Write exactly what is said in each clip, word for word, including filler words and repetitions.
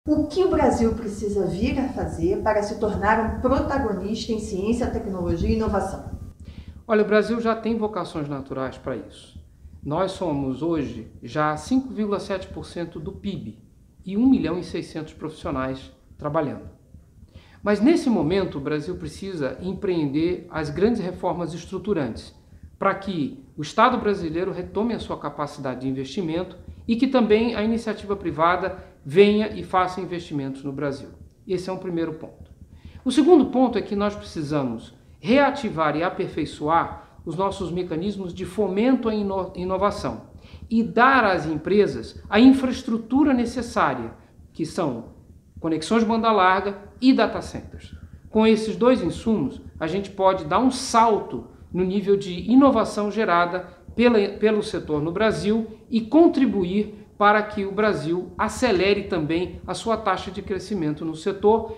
O que o Brasil precisa vir a fazer para se tornar um protagonista em ciência, tecnologia e inovação? Olha, o Brasil já tem vocações naturais para isso. Nós somos hoje já cinco vírgula sete por cento do P I B e um milhão e seiscentos profissionais trabalhando. Mas nesse momento o Brasil precisa empreender as grandes reformas estruturantes para que o Estado brasileiro retome a sua capacidade de investimento e que também a iniciativa privada venha e faça investimentos no Brasil. Esse é um primeiro ponto. O segundo ponto é que nós precisamos reativar e aperfeiçoar os nossos mecanismos de fomento à ino- inovação e dar às empresas a infraestrutura necessária, que são conexões de banda larga e data centers. Com esses dois insumos, a gente pode dar um salto no nível de inovação gerada pela, pelo setor no Brasil e contribuir para que o Brasil acelere também a sua taxa de crescimento no setor,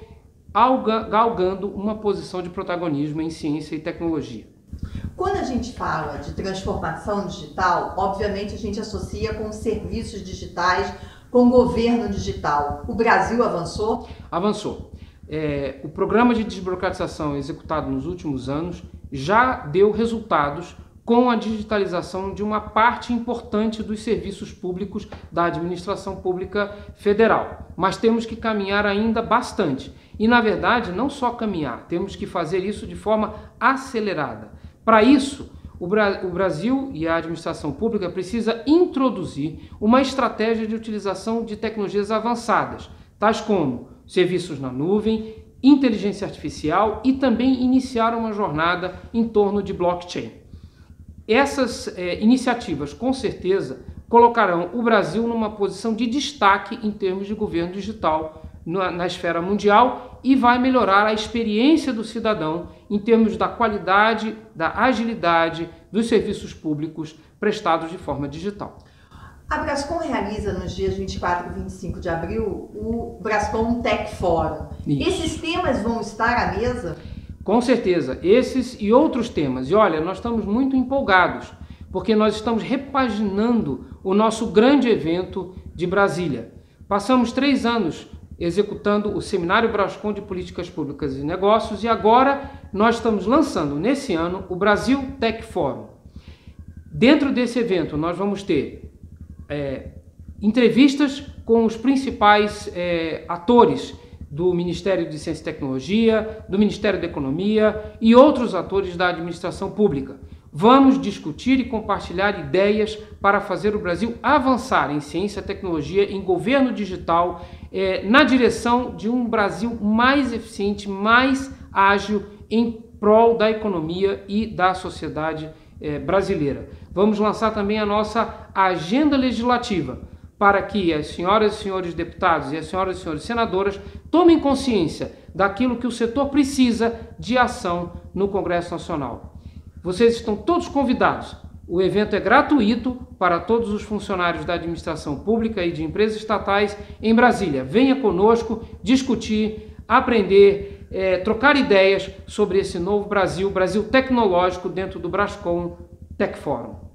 galgando uma posição de protagonismo em ciência e tecnologia. Quando a gente fala de transformação digital, obviamente a gente associa com serviços digitais, com governo digital. O Brasil avançou? Avançou. É, o programa de desburocratização executado nos últimos anos já deu resultados com a digitalização de uma parte importante dos serviços públicos da administração pública federal. Mas temos que caminhar ainda bastante. E, na verdade, não só caminhar, temos que fazer isso de forma acelerada. Para isso, o, Bra- o Brasil e a administração pública precisa introduzir uma estratégia de utilização de tecnologias avançadas, tais como serviços na nuvem, inteligência artificial e também iniciar uma jornada em torno de blockchain. Essas eh, iniciativas, com certeza, colocarão o Brasil numa posição de destaque em termos de governo digital na, na esfera mundial e vai melhorar a experiência do cidadão em termos da qualidade, da agilidade dos serviços públicos prestados de forma digital. A Brascom realiza nos dias vinte e quatro e vinte e cinco de abril o Brascom Tech Forum. Isso. Esses temas vão estar à mesa? Com certeza, esses e outros temas. E olha, nós estamos muito empolgados, porque nós estamos repaginando o nosso grande evento de Brasília. Passamos três anos executando o Seminário Brascom de Políticas Públicas e Negócios e agora nós estamos lançando, nesse ano, o Brasil Tech Forum. Dentro desse evento, nós vamos ter É, entrevistas com os principais é, atores do Ministério de Ciência e Tecnologia, do Ministério da Economia e outros atores da administração pública. Vamos discutir e compartilhar ideias para fazer o Brasil avançar em ciência e tecnologia, em governo digital, é, na direção de um Brasil mais eficiente, mais ágil em prol da economia e da sociedade é, brasileira. Vamos lançar também a nossa agenda legislativa para que as senhoras e senhores deputados e as senhoras e senhores senadoras tomem consciência daquilo que o setor precisa de ação no Congresso Nacional. Vocês estão todos convidados. O evento é gratuito para todos os funcionários da administração pública e de empresas estatais em Brasília. Venha conosco discutir, aprender, é, trocar ideias sobre esse novo Brasil, Brasil tecnológico dentro do Brascom Tech Forum.